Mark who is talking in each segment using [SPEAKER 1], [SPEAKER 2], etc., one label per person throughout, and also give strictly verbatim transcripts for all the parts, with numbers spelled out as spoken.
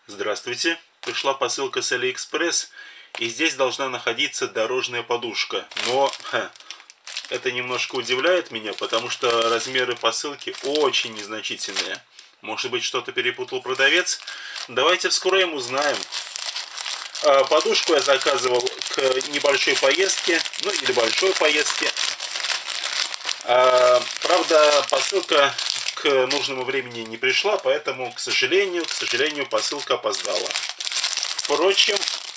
[SPEAKER 1] Здравствуйте, пришла посылка с Алиэкспресс, и здесь должна находиться дорожная подушка. Но ха, это немножко удивляет меня, потому что размеры посылки очень незначительные. Может быть, что-то перепутал продавец? Давайте вскроем, узнаем. Подушку я заказывал к небольшой поездке, ну или большой поездке. Правда, посылка к нужному времени не пришла, поэтому, к сожалению, к сожалению, посылка опоздала. Впрочем,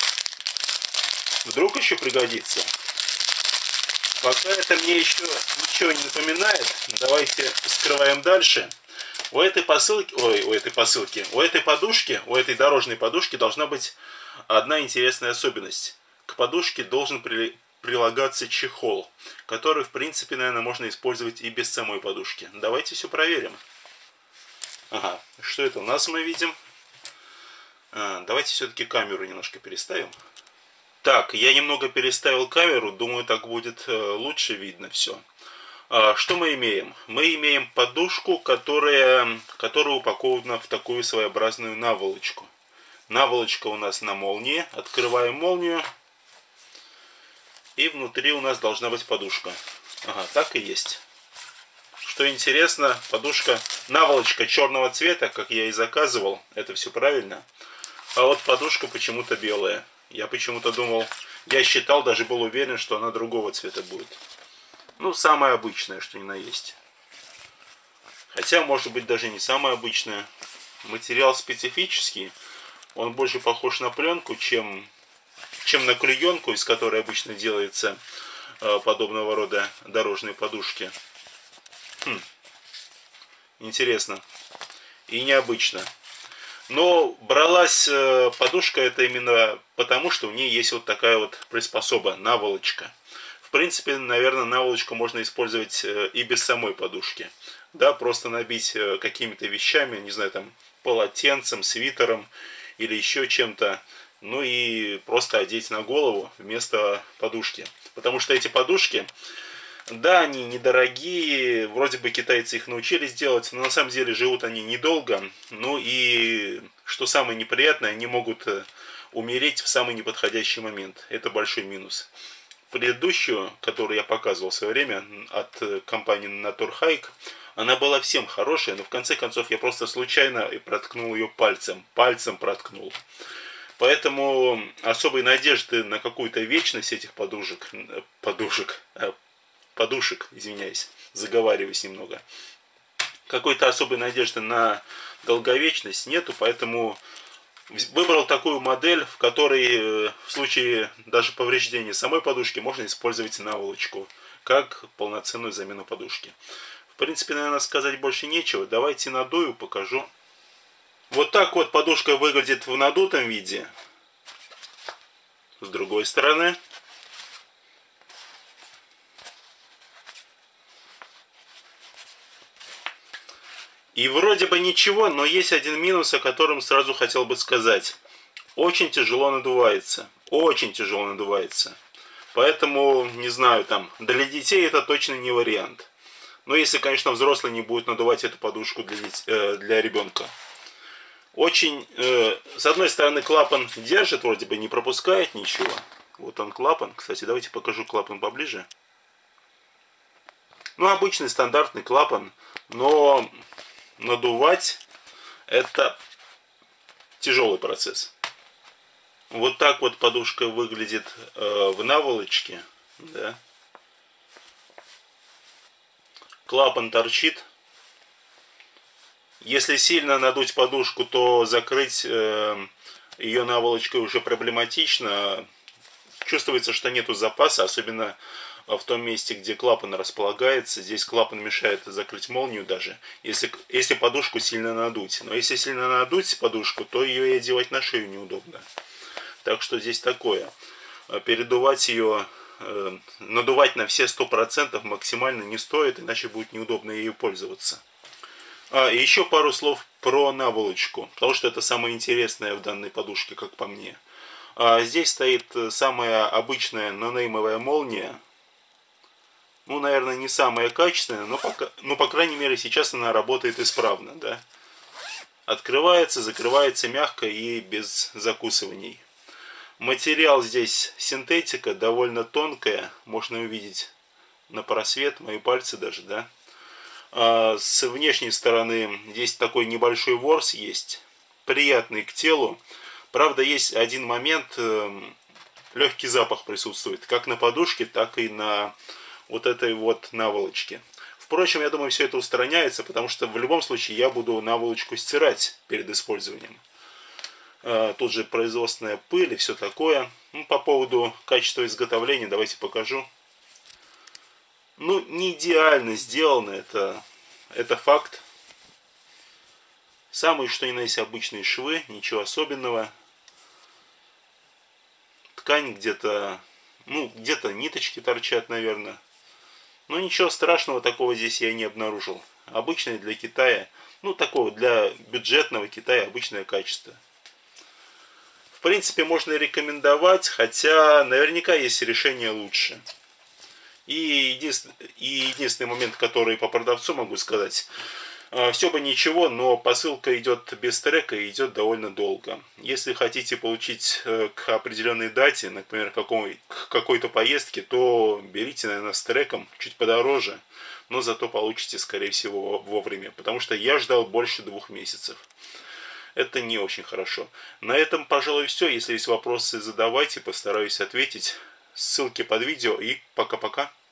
[SPEAKER 1] вдруг еще пригодится. Пока это мне еще ничего не напоминает, давайте вскрываем дальше. У этой посылки, ой, у этой посылки, у этой подушки, у этой дорожной подушки должна быть одна интересная особенность. К подушке должен при, прилагаться чехол, который, в принципе, наверное, можно использовать и без самой подушки. Давайте все проверим. Ага, что это у нас мы видим? А, давайте все-таки камеру немножко переставим. Так, я немного переставил камеру, думаю, так будет лучше видно все. А, что мы имеем? Мы имеем подушку, которая, которая упакована в такую своеобразную наволочку. Наволочка у нас на молнии. Открываем молнию. И внутри у нас должна быть подушка. Ага, так и есть. Что интересно, подушка, наволочка черного цвета, как я и заказывал. Это все правильно. А вот подушка почему-то белая. Я почему-то думал, я считал, даже был уверен, что она другого цвета будет. Ну, самая обычная, что ни на есть. Хотя, может быть, даже не самая обычная. Материал специфический. Он больше похож на пленку, чем, чем на клеенку, из которой обычно делается э, подобного рода дорожные подушки. Хм. Интересно. И необычно. Но бралась э, подушка это именно потому, что у нее есть вот такая вот приспособа, наволочка. В принципе, наверное, наволочку можно использовать э, и без самой подушки. Да, просто набить э, какими-то вещами, не знаю, там, полотенцем, свитером или еще чем-то, ну и просто одеть на голову вместо подушки. Потому что эти подушки, да, они недорогие, вроде бы китайцы их научились делать, но на самом деле живут они недолго. Ну и, что самое неприятное, они могут умереть в самый неподходящий момент. Это большой минус. Предыдущую, которую я показывал в свое время от компании Naturhike, она была всем хорошая, но в конце концов я просто случайно проткнул ее пальцем. Пальцем проткнул. Поэтому особой надежды на какую-то вечность этих подушек, подушек, подушек, извиняюсь, заговариваюсь немного. Какой-то особой надежды на долговечность нету, поэтому выбрал такую модель, в которой в случае даже повреждения самой подушки можно использовать наволочку, как полноценную замену подушки. В принципе, наверное, сказать больше нечего. Давайте надую, покажу. Вот так вот подушка выглядит в надутом виде. С другой стороны. И вроде бы ничего, но есть один минус, о котором сразу хотел бы сказать. Очень тяжело надувается. Очень тяжело надувается. Поэтому, не знаю, там, для детей это точно не вариант. Но если, конечно, взрослый не будет надувать эту подушку для, э, для ребенка. Очень, э, с одной стороны, клапан держит, вроде бы не пропускает ничего. Вот он клапан. Кстати, давайте покажу клапан поближе. Ну, обычный стандартный клапан. Но надувать это тяжелый процесс. Вот так вот подушка выглядит э, в наволочке. Да. Клапан торчит. Если сильно надуть подушку, то закрыть э, ее наволочкой уже проблематично. Чувствуется, что нету запаса, особенно в том месте, где клапан располагается. Здесь клапан мешает закрыть молнию даже, если, если подушку сильно надуть. Но если сильно надуть подушку, то ее и одевать на шею неудобно. Так что здесь такое. Передувать ее... надувать на все сто процентов максимально не стоит, иначе будет неудобно ею пользоваться. А, и еще пару слов про наволочку, потому что это самое интересное в данной подушке, как по мне. А, здесь стоит самая обычная нонеймовая молния. Ну, наверное, не самая качественная, но, пока, но по крайней мере сейчас она работает исправно, да. Открывается, закрывается мягко и без закусываний. Материал здесь синтетика, довольно тонкая. Можно увидеть на просвет, мои пальцы даже, да. А с внешней стороны здесь такой небольшой ворс есть, приятный к телу. Правда, есть один момент, легкий запах присутствует, как на подушке, так и на вот этой вот наволочке. Впрочем, я думаю, все это устраняется, потому что в любом случае я буду наволочку стирать перед использованием. Тут же производственная пыль и все такое. Ну, по поводу качества изготовления давайте покажу. Ну, не идеально сделано, это, это факт. Самые что ни на есть обычные швы, ничего особенного. Ткань где-то, ну, где-то ниточки торчат, наверное. Но ничего страшного такого здесь я не обнаружил. Обычное для Китая, ну, такого для бюджетного Китая обычное качество. В принципе, можно рекомендовать, хотя наверняка есть решение лучше. И единственный, и единственный момент, который по продавцу могу сказать, все бы ничего, но посылка идет без трека и идет довольно долго. Если хотите получить к определенной дате, например, какой, к какой-то поездке, то берите, наверное, с треком, чуть подороже, но зато получите, скорее всего, вовремя, потому что я ждал больше двух месяцев. Это не очень хорошо. На этом, пожалуй, все. Если есть вопросы, задавайте, постараюсь ответить. Ссылки под видео и пока-пока.